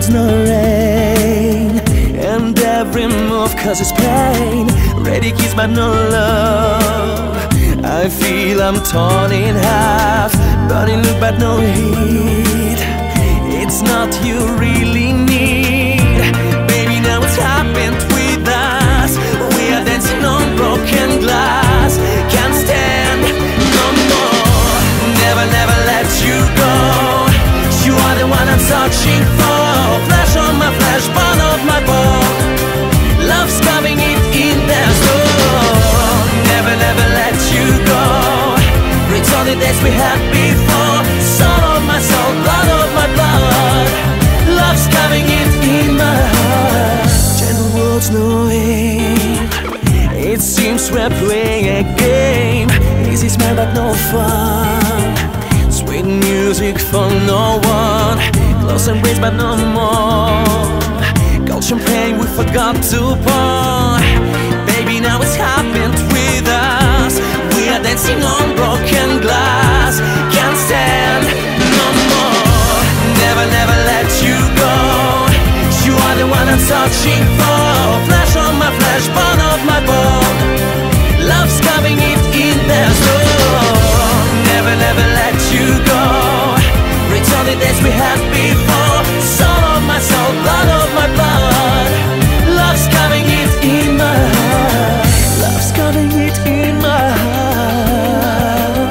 was no rain, and every move causes pain. Ready kiss but no love. I feel I'm torn in half, burning look but no heat. It's not you really need. Baby, now it's happened with us. We are dancing on broken glass. Can't stand no more. Never, never let you go. You are the one I'm searching for. Flash on my flesh, bone of my bone. Love's coming in there slow. Never, never let you go. Return the days we had before. Soul of my soul, blood of my blood. Love's coming in my heart. Gentle words, no aim. It seems we're playing a game. Easy smile but no fun. Sweet music for no one. Close embrace but no more. Cold champagne we forgot to pour. Baby, now it's happened with us. We are dancing on broken glass. Can't stand no more. Never, never let you go. You are the one I'm searching for. Flash on my flesh, bone of my bone. Love's coming in there slow. Never, never let you go. Return the days we had before. Soul of my soul, blood of my blood. Love's coming in my heart. Love's coming in my heart.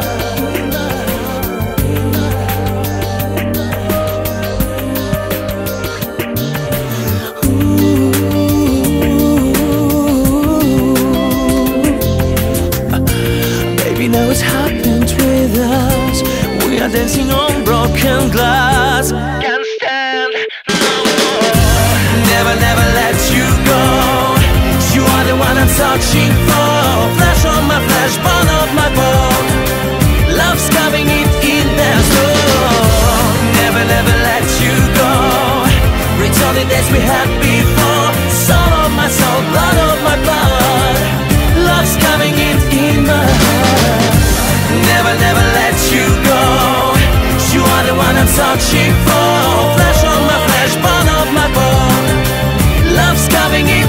Ooh. Baby, now it's happened with us. We are dancing on broken glass. Can't stand no more. Never, never let you go. You are the one I'm searching for. Flesh on my flesh, bone of my bone. Love's coming in there slow. Never, never let you go. Return the days we had before. Soul of my soul, blood of my blood. Love's coming in my heart. Never, never let you go. You are the one I'm searching for. Flesh on my flesh, bone of my bone. Love's coming in